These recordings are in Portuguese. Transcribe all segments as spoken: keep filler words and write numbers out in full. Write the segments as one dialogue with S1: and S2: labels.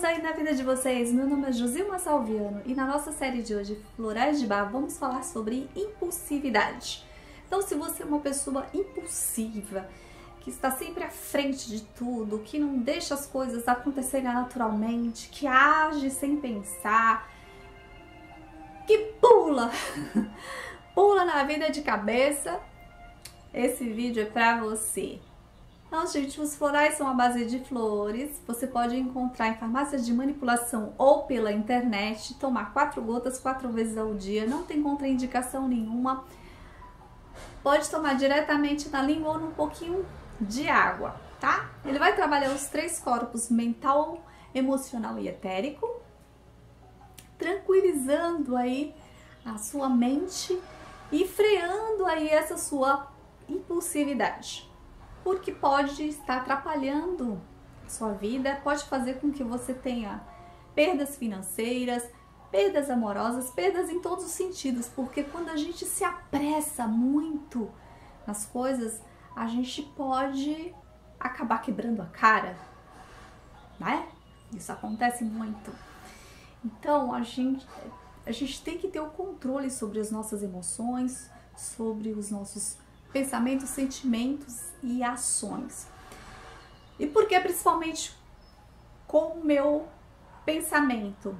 S1: Vamos aí na vida de vocês. Meu nome é Josilma Salviano e na nossa série de hoje, Florais de Bar, vamos falar sobre impulsividade. Então, se você é uma pessoa impulsiva, que está sempre à frente de tudo, que não deixa as coisas acontecerem naturalmente, que age sem pensar, que pula, pula na vida de cabeça, esse vídeo é pra você. Então, gente, os florais são à base de flores, você pode encontrar em farmácias de manipulação ou pela internet, tomar quatro gotas quatro vezes ao dia, não tem contraindicação nenhuma, pode tomar diretamente na língua ou num pouquinho de água, tá? Ele vai trabalhar os três corpos, mental, emocional e etérico, tranquilizando aí a sua mente e freando aí essa sua impulsividade. Porque pode estar atrapalhando a sua vida, pode fazer com que você tenha perdas financeiras, perdas amorosas, perdas em todos os sentidos, porque quando a gente se apressa muito nas coisas, a gente pode acabar quebrando a cara, né? Isso acontece muito. Então, a gente, a gente tem que ter o controle sobre as nossas emoções, sobre os nossos pensamentos, sentimentos e ações. E por que principalmente com o meu pensamento?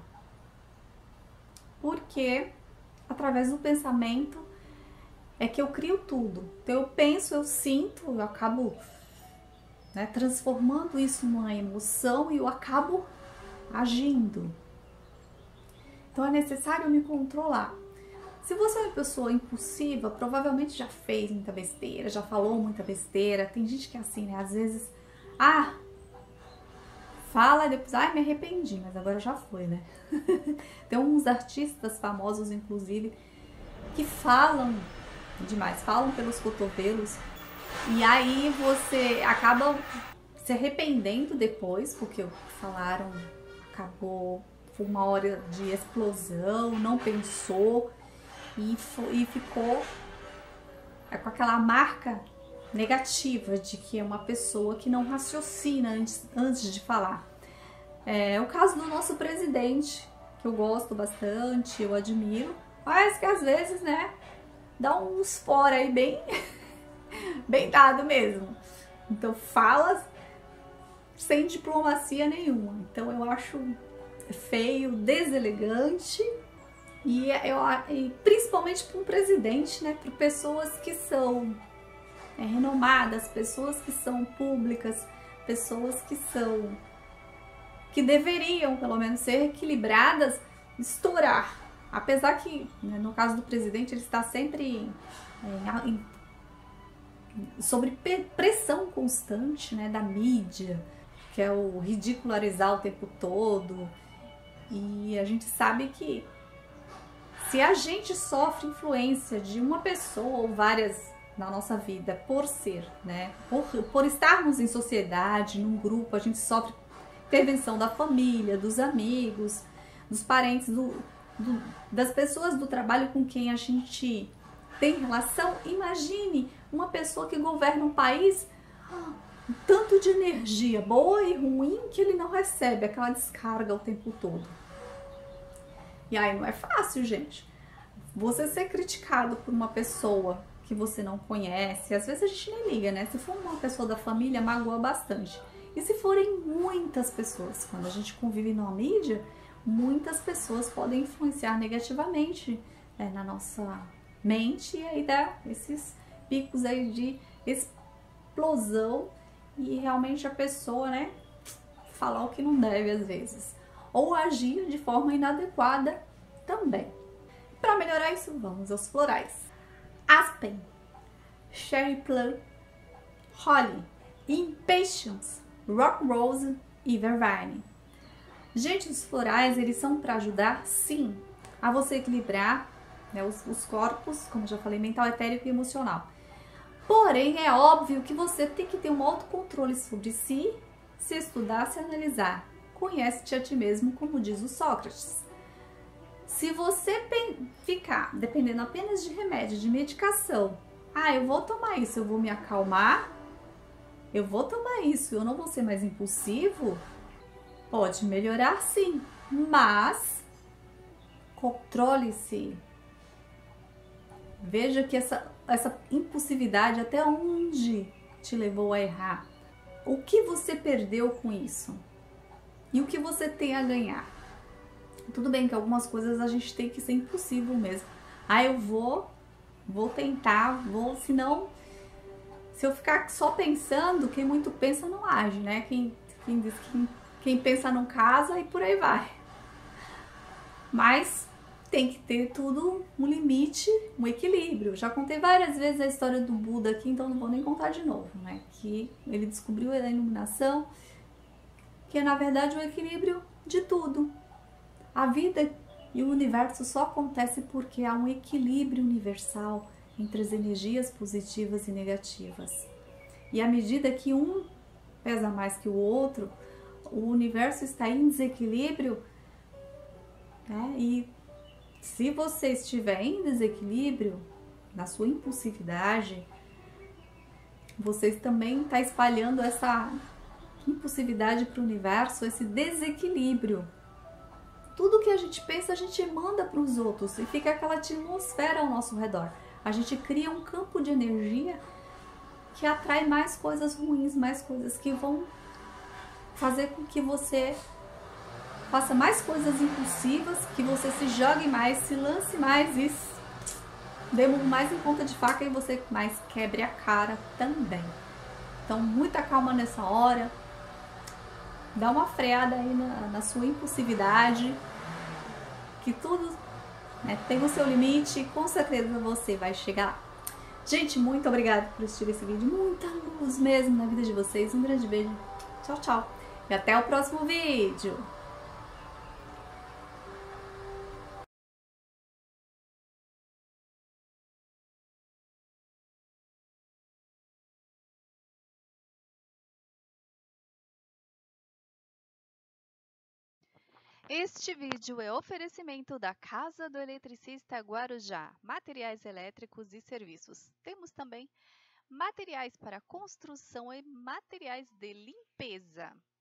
S1: Porque através do pensamento é que eu crio tudo. Então eu penso, eu sinto, eu acabo, né, transformando isso numa emoção e eu acabo agindo. Então é necessário me controlar. Se você é uma pessoa impulsiva, provavelmente já fez muita besteira, já falou muita besteira. Tem gente que é assim, né? Às vezes, ah, fala e depois, ai, me arrependi, mas agora já foi, né? Tem uns artistas famosos, inclusive, que falam demais, falam pelos cotovelos. E aí você acaba se arrependendo depois, porque o que falaram acabou, foi uma hora de explosão, não pensou. E, e ficou com aquela marca negativa de que é uma pessoa que não raciocina antes, antes de falar. É o caso do nosso presidente, que eu gosto bastante, eu admiro, mas que às vezes, né, dá uns fora aí bem, bem dado mesmo. Então fala sem diplomacia nenhuma. Então eu acho feio, deselegante. E, eu, e principalmente para um presidente, né, para pessoas que são é, renomadas, pessoas que são públicas, pessoas que são, que deveriam pelo menos ser equilibradas, estourar. Apesar que, né, no caso do presidente, ele está sempre é, em, sobre pressão constante, né, da mídia, que é o ridicularizar o tempo todo. E a gente sabe que se a gente sofre influência de uma pessoa ou várias na nossa vida por ser, né, por, por estarmos em sociedade, num grupo, a gente sofre intervenção da família, dos amigos, dos parentes, do, do, das pessoas do trabalho com quem a gente tem relação. Imagine uma pessoa que governa um país, um tanto de energia boa e ruim que ele não recebe, aquela descarga o tempo todo. E aí não é fácil, gente. Você ser criticado por uma pessoa que você não conhece, às vezes a gente nem liga, né? Se for uma pessoa da família, magoa bastante. E se forem muitas pessoas, quando a gente convive numa mídia, muitas pessoas podem influenciar negativamente é, na nossa mente e aí dá esses picos aí de explosão e realmente a pessoa, né, falar o que não deve às vezes. Ou agir de forma inadequada também. Para melhorar isso, vamos aos florais. Aspen, Cherry Plum, Holly, Impatience, Rock Rose e Vervain. Gente, os florais, eles são para ajudar, sim, a você equilibrar, né, os, os corpos, como já falei, mental, etérico e emocional. Porém, é óbvio que você tem que ter um autocontrole sobre si, se estudar, se analisar. Conhece-te a ti mesmo, como diz o Sócrates. Se você ficar dependendo apenas de remédio, de medicação, ah, eu vou tomar isso, eu vou me acalmar, eu vou tomar isso, eu não vou ser mais impulsivo, Pode melhorar sim, mas controle-se. Veja que essa, essa impulsividade até onde te levou a errar. O que você perdeu com isso? E o que você tem a ganhar? Tudo bem que algumas coisas a gente tem que ser impossível mesmo. Ah, eu vou, vou tentar, vou, senão, se eu ficar só pensando, quem muito pensa não age, né? Quem, quem diz que quem pensa não casa e por aí vai. Mas tem que ter tudo um limite, um equilíbrio. Já contei várias vezes a história do Buda aqui, então não vou nem contar de novo, né? Que ele descobriu a iluminação, que é na verdade o equilíbrio de tudo. A vida e o universo só acontece porque há um equilíbrio universal entre as energias positivas e negativas. E à medida que um pesa mais que o outro, o universo está em desequilíbrio, né? E se você estiver em desequilíbrio na sua impulsividade, você também está espalhando essa impulsividade para o universo, esse desequilíbrio. Tudo que a gente pensa, a gente manda para os outros e fica aquela atmosfera ao nosso redor. A gente cria um campo de energia que atrai mais coisas ruins, mais coisas que vão fazer com que você faça mais coisas impulsivas, que você se jogue mais, se lance mais e dê mais em ponta de faca e você mais quebre a cara também. Então, muita calma nessa hora. Dá uma freada aí na, na sua impulsividade, que tudo, né, tem o seu limite e com certeza você vai chegar lá. Gente, muito obrigada por assistir esse vídeo. Muita luz mesmo na vida de vocês. Um grande beijo. Tchau, tchau. E até o próximo vídeo.
S2: Este vídeo é oferecimento da Casa do Eletricista Guarujá, materiais elétricos e serviços. Temos também materiais para construção e materiais de limpeza.